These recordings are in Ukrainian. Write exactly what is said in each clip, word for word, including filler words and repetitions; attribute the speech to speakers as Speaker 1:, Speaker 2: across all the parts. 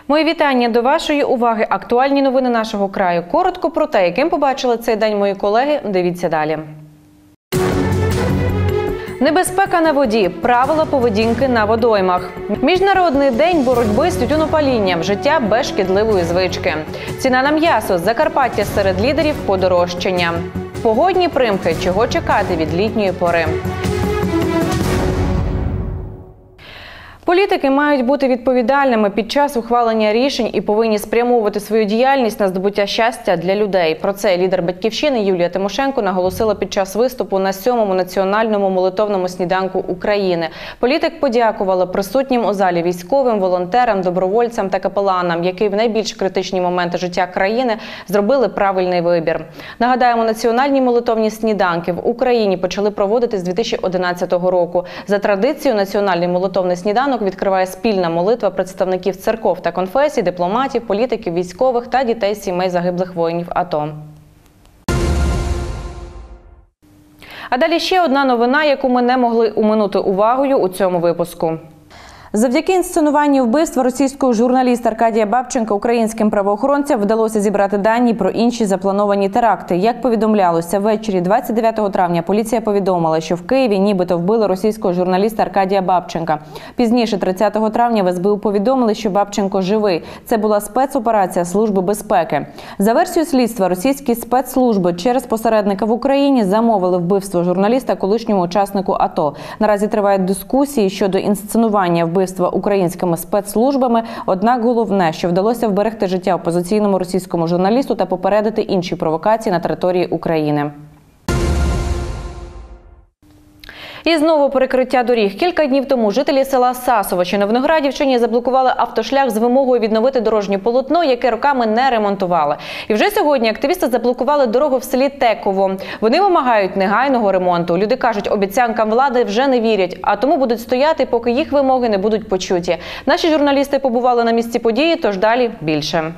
Speaker 1: Мої вітання до вашої уваги. Актуальні новини нашого краю. Коротко про те, яким побачили цей день мої колеги, дивіться далі. Небезпека на воді. Правила поведінки на водоймах. Міжнародний день боротьби з тютюнопалінням. Життя без шкідливої звички. Ціна на м'ясо. Закарпаття серед лідерів подорожчання. Погодні примхи. Чого чекати від літньої пори. Політики мають бути відповідальними під час ухвалення рішень і повинні спрямовувати свою діяльність на здобуття щастя для людей. Про це лідер «Батьківщини» Юлія Тимошенко наголосила під час виступу на сьомому національному молитовному сніданку України. Політик подякувала присутнім у залі військовим, волонтерам, добровольцям та капеланам, які в найбільш критичні моменти життя країни зробили правильний вибір. Нагадаємо, національні молитовні сніданки в Україні почали проводити з дві тисячі одинадцятого року. За традицією, національний молитовний сніданок відкриває спільна молитва представників церков та конфесій, дипломатів, політиків, військових та дітей сімей загиблих воїнів АТО. А далі ще одна новина, яку ми не могли оминути увагою у цьому випуску. Завдяки інсценуванню вбивства російського журналіста Аркадія Бабченка українським правоохоронцям вдалося зібрати дані про інші заплановані теракти. Як повідомлялося, ввечері двадцять дев'ятого травня поліція повідомила, що в Києві нібито вбили російського журналіста Аркадія Бабченка. Пізніше, тридцятого травня, в ес бе у повідомили, що Бабченко живий. Це була спецоперація Служби безпеки. За версією слідства, російські спецслужби через посередника в Україні замовили вбивство журналіста колишньому учаснику АТО. Наразі тривають дискусії щодо інсценування вбивства вбивства українськими спецслужбами, однак головне, що вдалося вберегти життя опозиційному російському журналісту та попередити інші провокації на території України. І знову перекриття доріг. Кілька днів тому жителі села Сасово, що на Виноградівщині, заблокували автошлях з вимогою відновити дорожнє полотно, яке роками не ремонтували. І вже сьогодні активісти заблокували дорогу в селі Теково. Вони вимагають негайного ремонту. Люди кажуть, обіцянкам влади вже не вірять, а тому будуть стояти, поки їх вимоги не будуть почуті. Наші журналісти побували на місці події, тож далі більше.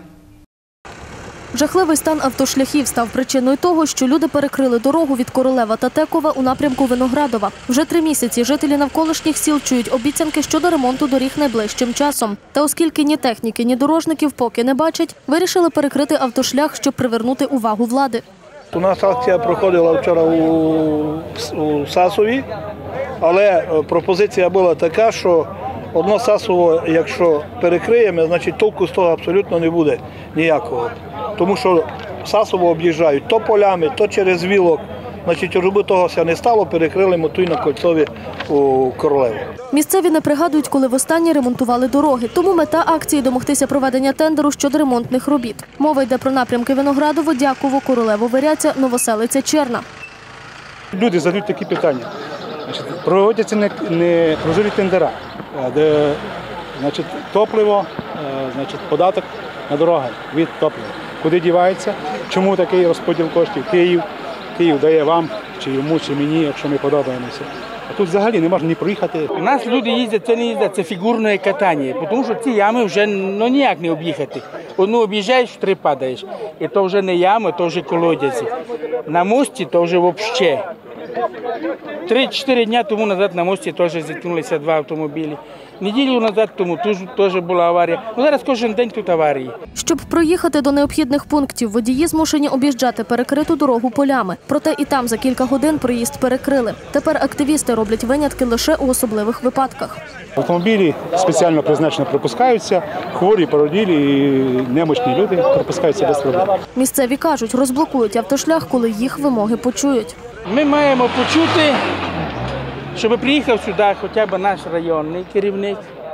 Speaker 2: Жахливий стан автошляхів став причиною того, що люди перекрили дорогу від Королева та Текова у напрямку Виноградова. Вже три місяці жителі навколишніх сіл чують обіцянки щодо ремонту доріг найближчим часом. Та оскільки ні техніки, ні дорожників поки не бачать, вирішили перекрити автошлях, щоб привернути увагу влади.
Speaker 3: У нас акція проходила вчора у, у Сасові, але пропозиція була така, що одно Сасово, якщо перекриємо, значить толку з того абсолютно не буде ніякого. Тому що Сасово об'їжджають то полями, то через Вілок. Значить, щоб того не стало, перекрили мотуй на Кольцові у Королеву.
Speaker 2: Місцеві не пригадують, коли востаннє ремонтували дороги. Тому мета акції – домогтися проведення тендеру щодо ремонтних робіт. Мова йде про напрямки Виноградово, Дяково, Королево, Виряця, Новоселиця, Черна.
Speaker 4: Люди задають такі питання. Проводяться не, не прозорі тендера, де значить, топливо, значить, податок на дороги від топлива. Куди дівається, чому такий розподіл коштів? Київ, Київ дає вам, чи йому, чи мені, якщо ми подобаємося. А тут взагалі не можна ні проїхати.
Speaker 5: У нас люди їздять, це не їздять, це фігурне катання, тому що ці ями вже ну, ніяк не об'їхати. Одну об'їжджаєш, три падаєш. І то вже не ями, то вже колодязі. На мості то вже взагалі. Три-чотири дні тому назад на мості теж зіткнулися два автомобілі. Неділю назад тому теж була аварія. Ну, зараз кожен день тут аварії.
Speaker 2: Щоб проїхати до необхідних пунктів, водії змушені об'їжджати перекриту дорогу полями. Проте і там за кілька годин проїзд перекрили. Тепер активісти роблять винятки лише у особливих випадках.
Speaker 4: Автомобілі спеціально призначено пропускаються, хворі, породілі і немощні люди пропускаються без проблем.
Speaker 2: Місцеві кажуть, розблокують автошлях, коли їх вимоги почують.
Speaker 5: Ми маємо почути, щоб приїхав сюди хоча б наш районний керівник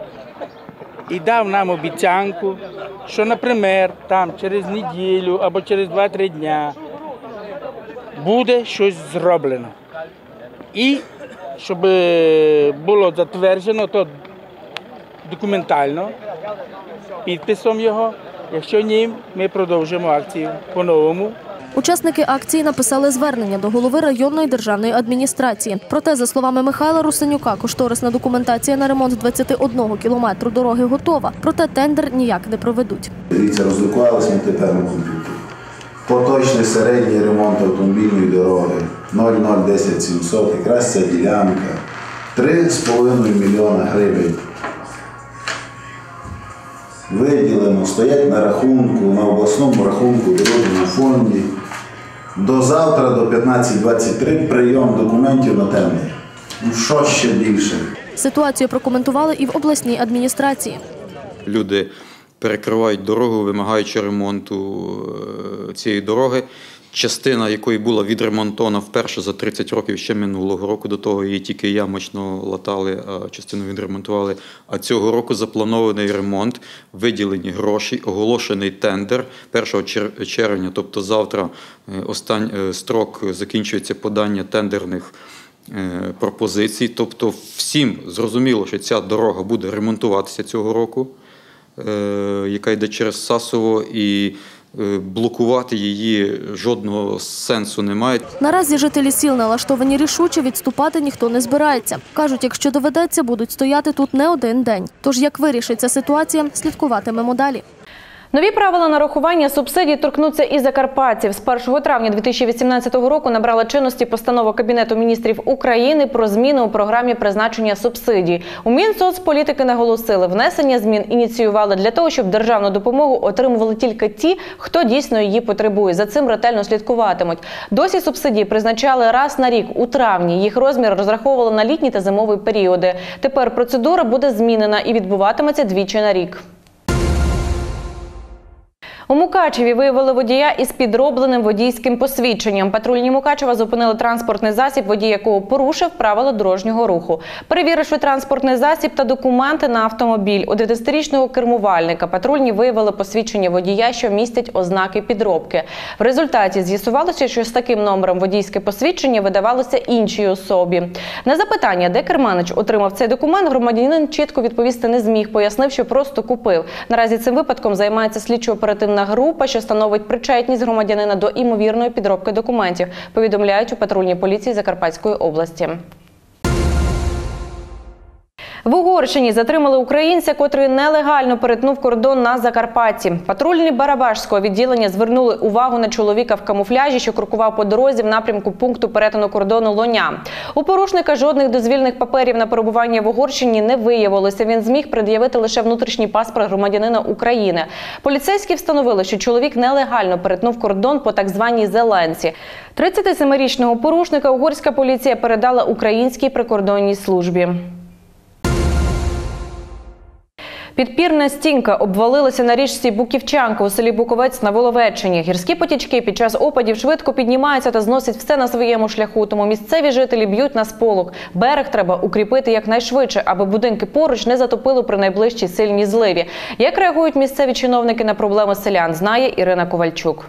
Speaker 5: і дав нам обіцянку, що, наприклад, там через неділю або через два-три дня буде щось зроблено. І щоб було затверджено то документально, підписом його. Якщо ні, ми продовжимо акцію по-новому.
Speaker 2: Учасники акції написали звернення до голови районної державної адміністрації. Проте, за словами Михайла Русанюка, кошторисна документація на ремонт двадцяти одного кілометру дороги готова. Проте тендер ніяк не проведуть.
Speaker 6: Дивіться, роздрукувалися ми тепер на комп'ютері. Поточний середній ремонт автомобільної дороги нуль нуль десять сімсот, якраз ця ділянка, три з половиною мільйона гривень. виділено, стоять на рахунку, на обласному рахунку, дорожньому фонді. До завтра, до п'ятнадцять двадцять три, прийом документів на тендер. Ну, що ще більше?
Speaker 2: Ситуацію прокоментували і в обласній адміністрації.
Speaker 7: Люди перекривають дорогу, вимагаючи ремонту цієї дороги. Частина якої була відремонтована вперше за тридцять років ще минулого року, до того її тільки ямочно латали, а частину відремонтували. А цього року запланований ремонт, виділені гроші, оголошений тендер першого червня, тобто завтра останній строк закінчується подання тендерних пропозицій. Тобто всім зрозуміло, що ця дорога буде ремонтуватися цього року, яка йде через Сасово, і блокувати її жодного сенсу немає.
Speaker 2: Наразі жителі сіл налаштовані рішуче, відступати ніхто не збирається. Кажуть, якщо доведеться, будуть стояти тут не один день. Тож як вирішиться ситуація, слідкуватимемо далі.
Speaker 1: Нові правила нарахування субсидій торкнуться і закарпатців. З першого травня дві тисячі вісімнадцятого року набрала чинності постанова Кабінету міністрів України про зміни у програмі призначення субсидій. У Мінсоцполітики наголосили, внесення змін ініціювали для того, щоб державну допомогу отримували тільки ті, хто дійсно її потребує. За цим ретельно слідкуватимуть. Досі субсидії призначали раз на рік у травні. Їх розмір розраховували на літній та зимовий періоди. Тепер процедура буде змінена і відбуватиметься двічі на рік. У Мукачеві виявили водія із підробленим водійським посвідченням. Патрульні Мукачева зупинили транспортний засіб, водій якого порушив правила дорожнього руху. Перевіривши транспортний засіб та документи на автомобіль, у дев'ятдесятирічного кермувальника патрульні виявили посвідчення водія, що містять ознаки підробки. В результаті з'ясувалося, що з таким номером водійське посвідчення видавалося іншій особі. На запитання, де керманич отримав цей документ, громадянин чітко відповісти не зміг, пояснив, що просто купив. Наразі цим випадком займається слідчо-оперативна група, що становить причетність громадянина до імовірної підробки документів, повідомляють у патрульній поліції Закарпатської області. В Угорщині затримали українця, котрий нелегально перетнув кордон на Закарпатті. Патрульні Барабашського відділення звернули увагу на чоловіка в камуфляжі, що крокував по дорозі в напрямку пункту перетину кордону Лоня. У порушника жодних дозвільних паперів на перебування в Угорщині не виявилося. Він зміг пред'явити лише внутрішній паспорт громадянина України. Поліцейські встановили, що чоловік нелегально перетнув кордон по так званій зеленці. тридцятисемирічного порушника угорська поліція передала українській прикордонній службі. Підпірна стінка обвалилася на річці Буківчанка у селі Буковець на Воловеччині. Гірські потічки під час опадів швидко піднімаються та зносять все на своєму шляху, тому місцеві жителі б'ють на сполох. Берег треба укріпити якнайшвидше, аби будинки поруч не затопило при найближчій сильній зливі. Як реагують місцеві чиновники на проблеми селян, знає Ірина Ковальчук.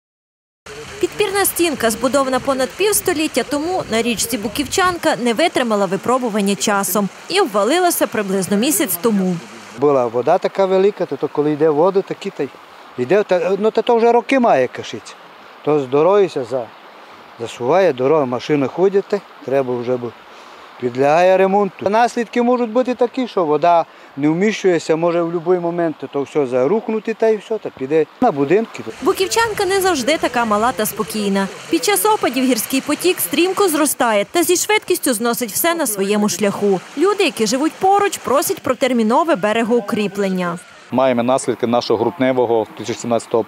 Speaker 8: Підпірна стінка, збудована понад півстоліття тому на річці Буківчанка, не витримала випробування часом і обвалилася приблизно місяць тому.
Speaker 9: Була вода така велика, то коли йде вода, такі та йде, ну то вже роки має кашиться. То з дорогися за, засуває дорога, машини ходять, треба вже бути. Підлягає ремонту. Наслідки можуть бути такі, що вода не вміщується, може в будь-який момент то все зарухнути та і все, та піде на будинки.
Speaker 8: Буківчанка не завжди така мала та спокійна. Під час опадів гірський потік стрімко зростає та зі швидкістю зносить все на своєму шляху. Люди, які живуть поруч, просять про термінове берегоукріплення.
Speaker 10: Маємо наслідки нашого грудневого дві тисячі сімнадцятого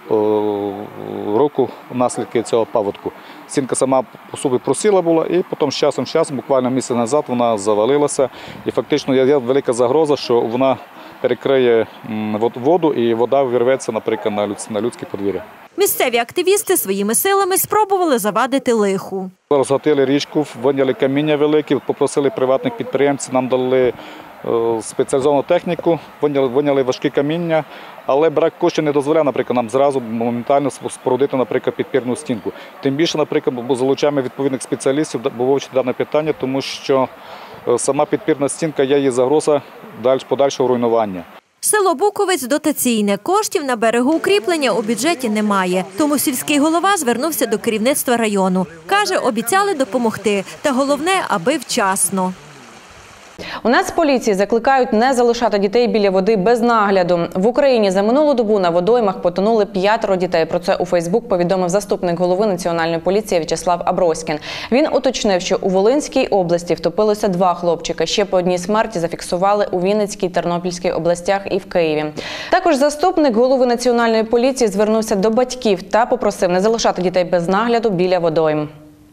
Speaker 10: року, наслідки цього паводку. Стінка сама по собі просіла була, і потім з часом, з часом, буквально місяць назад, вона завалилася. І фактично є велика загроза, що вона перекриє воду і вода вирветься, наприклад, на людське подвір'я.
Speaker 8: Місцеві активісти своїми силами спробували завадити лиху.
Speaker 10: Розгатили річку, виняли каміння велике, попросили приватних підприємців, нам дали спеціалізовану техніку, виняли важкі каміння, але брак коштів не дозволяє, наприклад, нам зразу моментально спорудити, наприклад, підпірну стінку. Тим більше, наприклад, залучаємо відповідних спеціалістів, бо вивчити дане питання, тому що сама підпірна стінка є її загроза подальшого руйнування.
Speaker 8: Село Буковець дотаційне. Коштів на берегоукріплення у бюджеті немає. Тому сільський голова звернувся до керівництва району. Каже, обіцяли допомогти. Та головне, аби вчасно.
Speaker 1: У Нацполіції закликають не залишати дітей біля води без нагляду. В Україні за минулу добу на водоймах потонули п'ятеро дітей. Про це у Фейсбук повідомив заступник голови Національної поліції В'ячеслав Аброськін. Він уточнив, що у Волинській області втопилося два хлопчика. Ще по одній смерті зафіксували у Вінницькій, Тернопільській областях і в Києві. Також заступник голови Національної поліції звернувся до батьків та попросив не залишати дітей без нагляду біля водойм.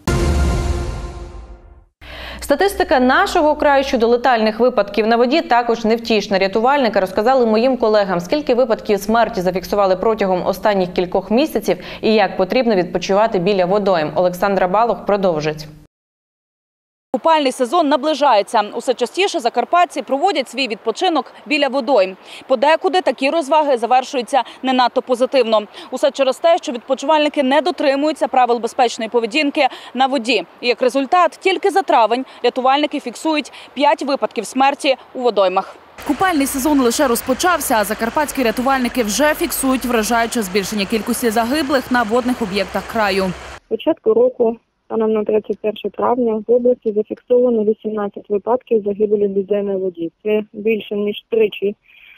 Speaker 1: Статистика нашого краю щодо летальних випадків на воді також невтішна. Рятувальники розказали моїм колегам, скільки випадків смерті зафіксували протягом останніх кількох місяців і як потрібно відпочивати біля водойм. Олександра Балох продовжить.
Speaker 11: Купальний сезон наближається. Усе частіше закарпатці проводять свій відпочинок біля водойм. Подекуди такі розваги завершуються не надто позитивно. Усе через те, що відпочивальники не дотримуються правил безпечної поведінки на воді. І як результат, тільки за травень рятувальники фіксують п'ять випадків смерті у водоймах.
Speaker 12: Купальний сезон лише розпочався, а закарпатські рятувальники вже фіксують вражаюче збільшення кількості загиблих на водних об'єктах краю.
Speaker 13: З початку року, станом на тридцять перше травня, в області зафіксовано вісімнадцять випадків загибелі людей на воді. Це більше, ніж тричі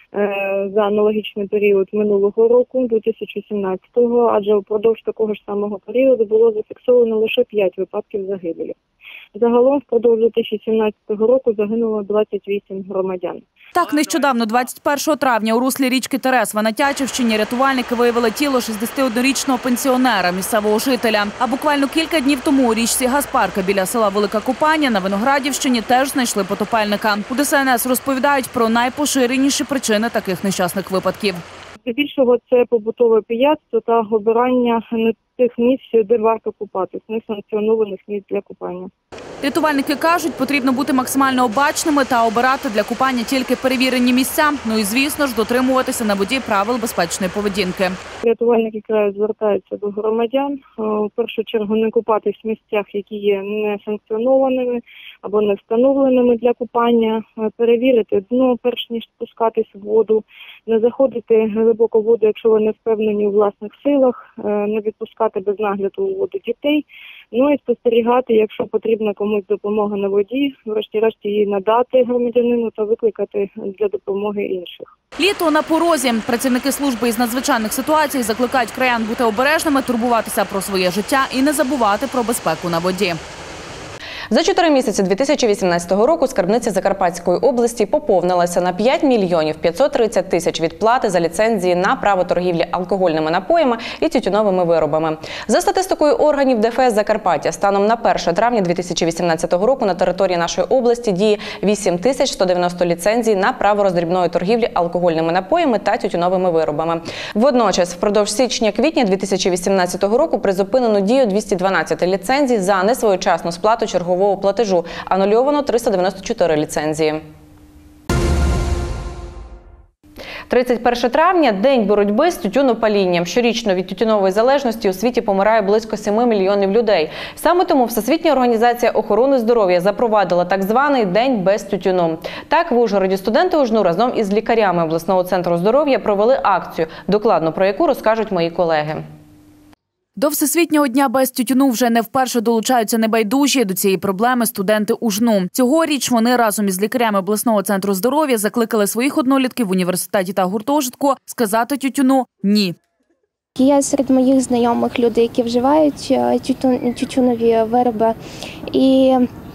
Speaker 13: за аналогічний період минулого року, дві тисячі сімнадцятого, адже впродовж такого ж самого періоду було зафіксовано лише п'ять випадків загибелі. Загалом впродовж дві тисячі сімнадцятого року загинуло двадцять вісім громадян.
Speaker 12: Так, нещодавно, двадцять першого травня, у руслі річки Тересва на Тячівщині рятувальники виявили тіло шістдесятиоднорічного пенсіонера, місцевого жителя. А буквально кілька днів тому у річці Гаспарка біля села Велика Купання на Виноградівщині теж знайшли потопельника. У Д С Н С розповідають про найпоширеніші причини таких нещасних випадків.
Speaker 13: Здебільшого це побутове пияцтво та обирання не тих місць, де варто купатись, несанкціонованих місць для купання.
Speaker 12: Рятувальники кажуть, потрібно бути максимально обачними та обирати для купання тільки перевірені місця. Ну і, звісно ж, дотримуватися на воді правил безпечної поведінки.
Speaker 13: Рятувальники краю звертаються до громадян. В першу чергу не купатись в місцях, які є несанкціонованими або не встановленими для купання. Перевірити дно, перш ніж спускатись в воду. Не заходити глибоко в воду, якщо ви не впевнені у власних силах. Не відпускати без нагляду у воду дітей. Ну і спостерігати, якщо потрібна комусь допомога на воді, врешті-решт її надати громадянину та викликати для допомоги інших.
Speaker 12: Літо на порозі. Працівники служби із надзвичайних ситуацій закликають краян бути обережними, турбуватися про своє життя і не забувати про безпеку на воді.
Speaker 1: За чотири місяці дві тисячі вісімнадцятого року скарбниця Закарпатської області поповнилася на п'ять мільйонів п'ятсот тридцять тисяч відплати за ліцензії на право торгівлі алкогольними напоями і тютюновими виробами. За статистикою органів Д Ф С Закарпаття, станом на перше травня дві тисячі вісімнадцятого року на території нашої області діє вісім тисяч сто дев'яносто ліцензій на право роздрібної торгівлі алкогольними напоями та тютюновими виробами. Водночас, впродовж січня-квітня дві тисячі вісімнадцятого року призупинено дію двісті дванадцять ліцензій за несвоєчасну сплату чергового платежу. Анульовано триста дев'яносто чотири ліцензії. тридцять перше травня – День боротьби з тютюнопалінням. Щорічно від тютюнової залежності у світі помирає близько семи мільйонів людей. Саме тому Всесвітня організація охорони здоров'я запровадила так званий День без тютюну. Так, в Ужгороді студенти УЖНУ разом із лікарями обласного центру здоров'я провели акцію, докладно про яку розкажуть мої колеги.
Speaker 12: До Всесвітнього дня без тютюну вже не вперше долучаються небайдужі до цієї проблеми студенти УЖНУ. Цьогоріч вони разом із лікарями обласного центру здоров'я закликали своїх однолітків в університеті та гуртожитку сказати тютюну «ні».
Speaker 14: Є серед моїх знайомих люди, які вживають тютюнові вироби. І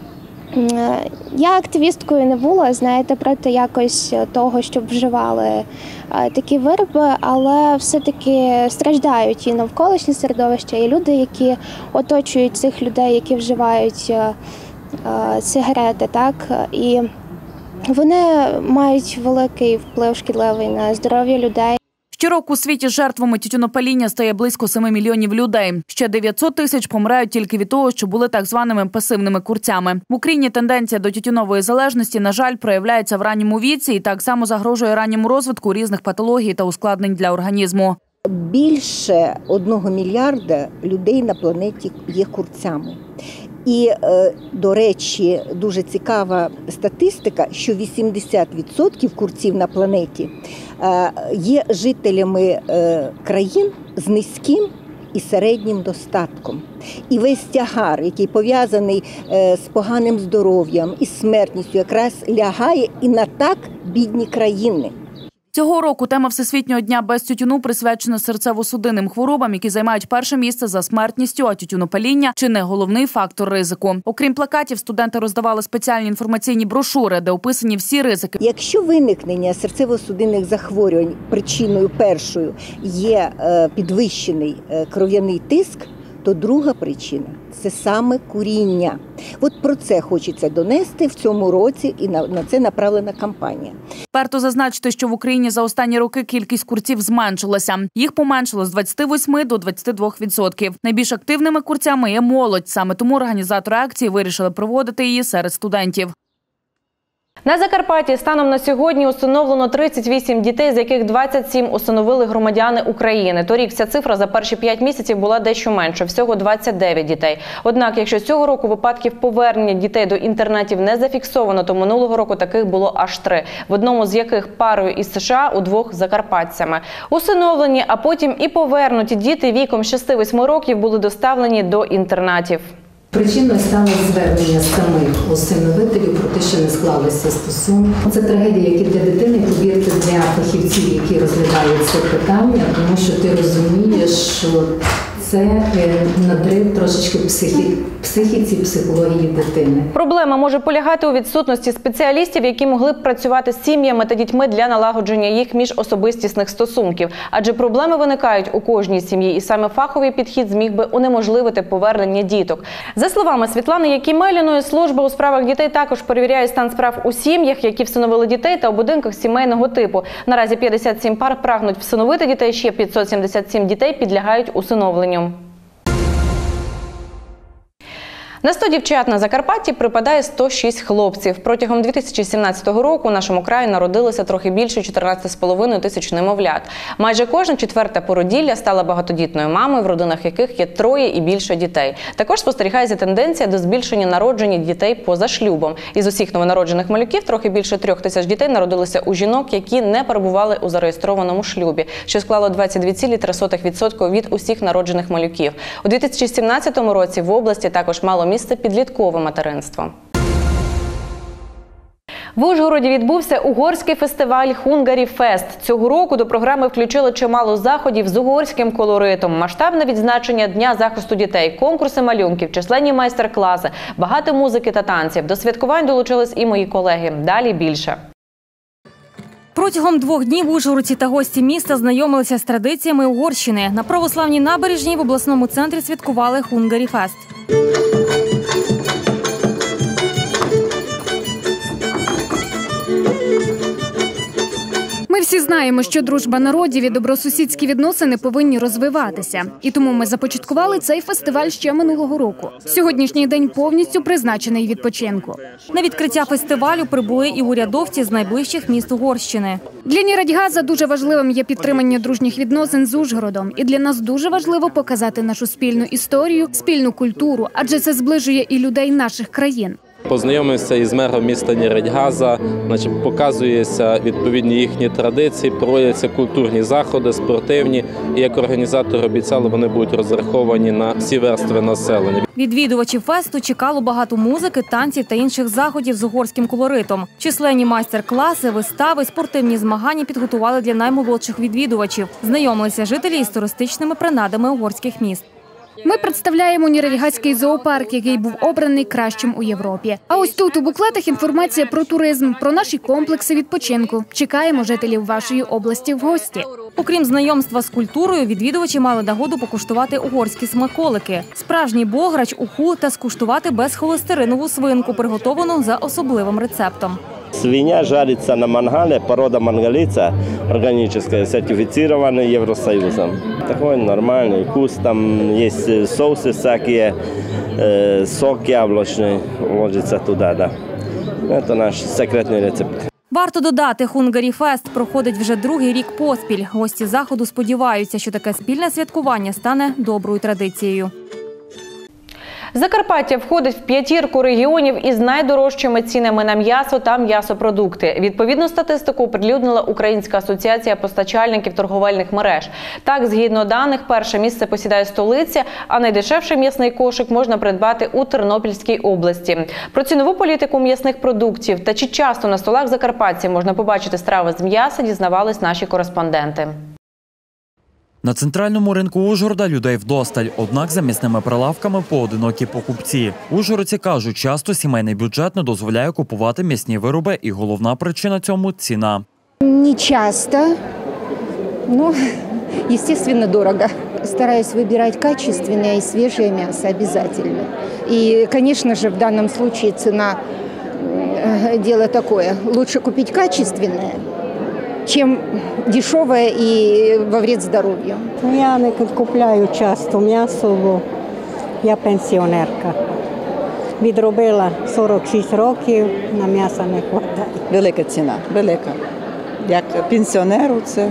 Speaker 14: я активісткою не була, знаєте, проти якось того, щоб вживали такі вироби, але все-таки страждають і навколишнє середовище, і люди, які оточують цих людей, які вживають сигарети, так, і вони мають великий вплив шкідливий на здоров'я людей.
Speaker 12: Щороку у світі жертвами тютюнопаління стає близько семи мільйонів людей. Ще дев'ятсот тисяч помирають тільки від того, що були так званими пасивними курцями. В Україні тенденція до тютюнової залежності, на жаль, проявляється в ранньому віці і так само загрожує ранньому розвитку різних патологій та ускладнень для організму.
Speaker 15: Більше одного мільярда людей на планеті є курцями. І, до речі, дуже цікава статистика, що вісімдесят відсотків курців на планеті є жителями країн з низьким і середнім достатком. І весь тягар, який пов'язаний з поганим здоров'ям і смертністю, якраз лягає і на так бідні країни.
Speaker 12: Цього року тема Всесвітнього дня без тютюну присвячена серцево-судинним хворобам, які займають перше місце за смертністю, а тютюнопаління – чи не головний фактор ризику. Окрім плакатів, студенти роздавали спеціальні інформаційні брошури, де описані всі ризики.
Speaker 15: Якщо виникнення серцево-судинних захворювань причиною першою є підвищений кров'яний тиск, то друга причина – це саме куріння. От про це хочеться донести в цьому році, і на, на це направлена кампанія.
Speaker 12: Варто зазначити, що в Україні за останні роки кількість курців зменшилася. Їх поменшило з двадцяти восьми до двадцяти двох відсотків. Найбільш активними курцями є молодь. Саме тому організатори акції вирішили проводити її серед студентів.
Speaker 1: На Закарпатті станом на сьогодні усиновлено тридцять вісім дітей, з яких двадцять сім усиновили громадяни України. Торік ця цифра за перші п'ять місяців була дещо менше – всього двадцять дев'ять дітей. Однак, якщо цього року випадків повернення дітей до інтернатів не зафіксовано, то минулого року таких було аж три. В одному з яких парою із США, у двох – закарпатцями. Усиновлені, а потім і повернуті діти віком з шести-восьми років були доставлені до інтернатів.
Speaker 16: Причиною стало звернення самих усиновителів про те, що не склалися стосунки. Це трагедія як і для дитини, повірте, для фахівців, які розглядають це питання, тому що ти розумієш, що це надрив трошечки психі... психіці, психології дитини.
Speaker 1: Проблема може полягати у відсутності спеціалістів, які могли б працювати з сім'ями та дітьми для налагодження їх міжособистісних стосунків. Адже проблеми виникають у кожній сім'ї, і саме фаховий підхід зміг би унеможливити повернення діток. За словами Світлани Якімеліної, служба у справах дітей також перевіряє стан справ у сім'ях, які всиновили дітей, та у будинках сімейного типу. Наразі п'ятдесят сім пар прагнуть всиновити дітей, ще п'ятсот сімдесят сім дітей підлягають усиновленню. На сто дівчат на Закарпатті припадає сто шість хлопців. Протягом дві тисячі сімнадцятого року у нашому краї народилося трохи більше чотирнадцять з половиною тисяч немовлят. Майже кожна четверта породілля стала багатодітною мамою, в родинах яких є троє і більше дітей. Також спостерігається тенденція до збільшення народження дітей поза шлюбом. Із усіх новонароджених малюків трохи більше трьох тисяч дітей народилося у жінок, які не перебували у зареєстрованому шлюбі, що склало двадцять дві цілих три сотих відсотка від усіх народжених малюків. У дві тисячі сімнадцятому році в області також мало місце підліткове материнство. В Ужгороді відбувся угорський фестиваль «Hungary Fest». Цього року до програми включили чимало заходів з угорським колоритом, масштабне відзначення Дня захисту дітей, конкурси малюнків, численні майстер-класи, багато музики та танців. До святкувань долучились і мої колеги. Далі більше.
Speaker 17: Протягом двох днів ужгородці та гості міста знайомилися з традиціями Угорщини. На православній набережній в обласному центрі святкували «Hungary Fest».
Speaker 18: Ми всі знаємо, що дружба народів і добросусідські відносини повинні розвиватися. І тому ми започаткували цей фестиваль ще минулого року. Сьогоднішній день повністю призначений відпочинку.
Speaker 17: На відкриття фестивалю прибули і урядовці з найближчих міст Угорщини.
Speaker 18: Для Нірадьгаза дуже важливим є підтримання дружніх відносин з Ужгородом. І для нас дуже важливо показати нашу спільну історію, спільну культуру, адже це зближує і людей наших країн.
Speaker 19: Познайомився із мером міста Нірадьгаза, значить, показуються відповідні їхні традиції, проводяться культурні заходи, спортивні. І як організатори обіцяли, вони будуть розраховані на всі верстви населення.
Speaker 17: Відвідувачів фесту чекало багато музики, танців та інших заходів з угорським колоритом. Численні майстер-класи, вистави, спортивні змагання підготували для наймолодших відвідувачів. Знайомилися жителі із туристичними принадами угорських міст.
Speaker 18: Ми представляємо Нірадьгазький зоопарк, який був обраний кращим у Європі. А ось тут у буклетах інформація про туризм, про наші комплекси відпочинку. Чекаємо жителів вашої області в гості.
Speaker 17: Окрім знайомства з культурою, відвідувачі мали нагоду покуштувати угорські смаколики, справжній бограч, уху та скуштувати безхолестеринову свинку, приготовану за особливим рецептом.
Speaker 20: Свинья жарится на мангале, порода мангалица, органическая, сертифицированная Евросоюзом. Такой нормальный вкус, там есть соусы всякие, э, сок яблочный ложится туда, да. Это наш секретный рецепт.
Speaker 17: Варто додати, «Hungary Fest» проходить вже другий рік поспіль. Гості заходу сподіваються, що таке спільне святкування стане доброю традицією.
Speaker 1: Закарпаття входить в п'ятірку регіонів із найдорожчими цінами на м'ясо та м'ясопродукти. Відповідну статистику оприлюднила Українська асоціація постачальників торговельних мереж. Так, згідно даних, перше місце посідає столиця, а найдешевший м'ясний кошик можна придбати у Тернопільській області. Про цінову політику м'ясних продуктів та чи часто на столах закарпатців можна побачити страви з м'яса, дізнавались наші кореспонденти.
Speaker 21: На центральному ринку Ужгорода людей вдосталь, однак за м'ясними прилавками поодинокі покупці. Ужгородці кажуть, часто сімейний бюджет не дозволяє купувати м'ясні вироби, і головна причина цьому – ціна.
Speaker 22: Не часто, но, естественно, дорого. Стараюсь выбирать качественное и свежее мясо обязательно. И, конечно же, в данном случае цена – дело такое. Лучше купить качественное, чим дешеве і во вред здоров'ю.
Speaker 23: Я не купляю часто м'ясо, бо я пенсіонерка. Відробила сорок шість років, на м'ясо не вистачає.
Speaker 24: Велика ціна, велика. Як пенсіонеру це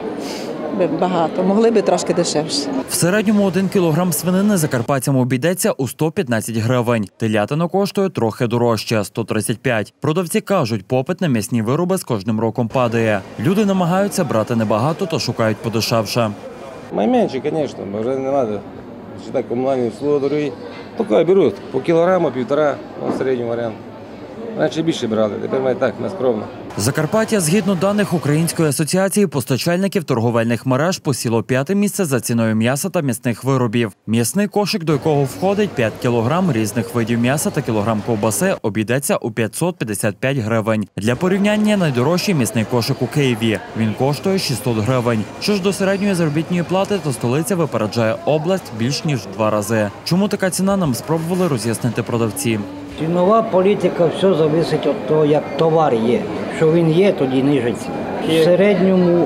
Speaker 24: багато, могли б трошки дешевше.
Speaker 21: В середньому один кілограм свинини закарпатцям обійдеться у сто п'ятнадцять гривень. Телятина коштує трохи дорожче – сто тридцять п'ять. Продавці кажуть, попит на м'ясні вироби з кожним роком падає. Люди намагаються брати небагато та шукають подешевше.
Speaker 25: Найменше, звісно, бо вже не треба. Считай, комунальні услуги дорогі. Тільки беруть по кілограму, півтора, ну, середній варіант. Раніше більше брали, тепер ми так, нескромно.
Speaker 21: Закарпаття, згідно даних Української асоціації постачальників торговельних мереж, посіло п'яте місце за ціною м'яса та м'ясних виробів. М'ясний кошик, до якого входить п'ять кілограм різних видів м'яса та кілограм ковбаси, обійдеться у п'ятсот п'ятдесят п'ять гривень. Для порівняння найдорожчий м'ясний кошик у Києві. Він коштує шістсот гривень. Що ж до середньої заробітної плати, то столиця випереджає область більш ніж в два рази. Чому така ціна, нам спробували роз'яснити продавці.
Speaker 26: Цінова політика, все залежить від того, як товар є. Якщо він є, тоді нижиться. В середньому,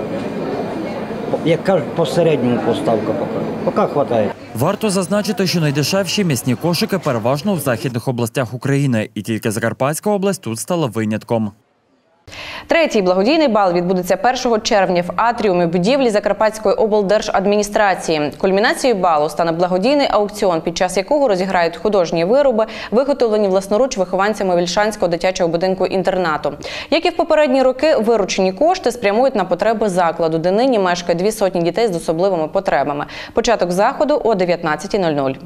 Speaker 26: як кажуть, по середньому поставка поки. Поки вистачає.
Speaker 21: Варто зазначити, що найдешевші м'ясні кошики переважно в західних областях України. І тільки Закарпатська область тут стала винятком.
Speaker 1: Третій благодійний бал відбудеться першого червня в атріумі будівлі Закарпатської облдержадміністрації. Кульмінацією балу стане благодійний аукціон, під час якого розіграють художні вироби, виготовлені власноруч вихованцями Вільшанського дитячого будинку-інтернату. Як і в попередні роки, виручені кошти спрямують на потреби закладу, де нині мешкає дві сотні дітей з особливими потребами. Початок заходу о дев'ятнадцятій нуль нуль.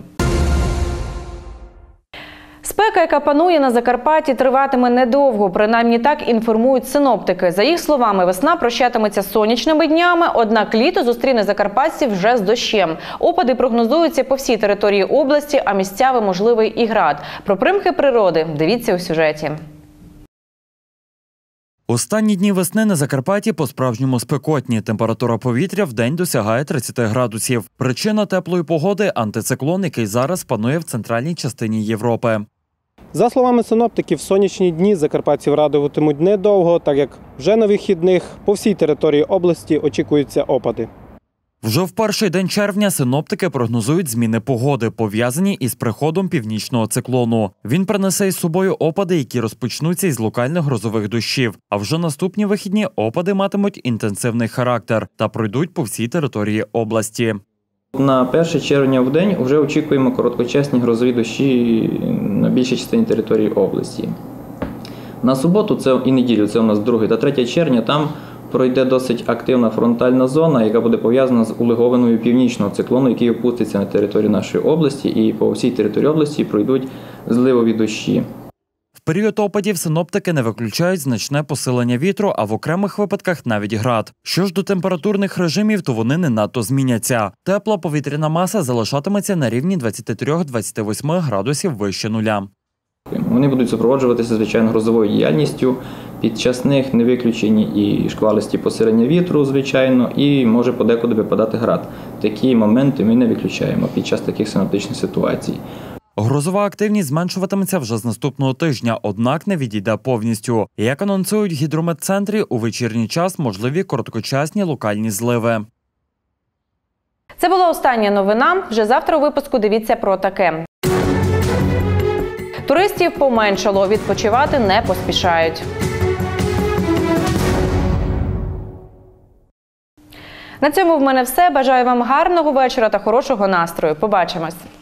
Speaker 1: Спека, яка панує на Закарпатті, триватиме недовго, принаймні так інформують синоптики. За їх словами, весна прощатиметься сонячними днями, однак літо зустріне закарпатців вже з дощем. Опади прогнозуються по всій території області, а місцями можливий і град. Про примхи природи дивіться у сюжеті.
Speaker 21: Останні дні весни на Закарпатті по-справжньому спекотні. Температура повітря вдень досягає тридцяти градусів. Причина теплої погоди – антициклон, який зараз панує в центральній частині Європи.
Speaker 27: За словами синоптиків, сонячні дні закарпатців радуватимуть недовго, так як вже на вихідних по всій території області очікуються опади.
Speaker 21: Вже в перший день червня синоптики прогнозують зміни погоди, пов'язані із приходом північного циклону. Він принесе із собою опади, які розпочнуться із локальних грозових дощів. А вже наступні вихідні опади матимуть інтенсивний характер та пройдуть по всій території області.
Speaker 28: На перше червня в день вже очікуємо короткочасні грозові дощі на більшій частині території області. На суботу це і неділю, це у нас друге та третє червня, там пройде досить активна фронтальна зона, яка буде пов'язана з улеговиною північного циклону, який опуститься на територію нашої області, і по всій території області пройдуть зливові дощі.
Speaker 21: В період опадів синоптики не виключають значне посилення вітру, а в окремих випадках навіть град. Що ж до температурних режимів, то вони не надто зміняться. Тепла повітряна маса залишатиметься на рівні двадцяти трьох - двадцяти восьми градусів вище нуля.
Speaker 28: Вони будуть супроводжуватися, звичайно, грозовою діяльністю. Під час них не виключені і шквалисті посилення вітру, звичайно, і може подекуди випадати град. Такі моменти ми не виключаємо під час таких синоптичних ситуацій.
Speaker 21: Грозова активність зменшуватиметься вже з наступного тижня, однак не відійде повністю. Як анонсують в гідрометцентрі, у вечірній час можливі короткочасні локальні зливи.
Speaker 1: Це була остання новина. Вже завтра у випуску дивіться про таке. Туристів поменшало, відпочивати не поспішають. На цьому в мене все. Бажаю вам гарного вечора та хорошого настрою. Побачимось!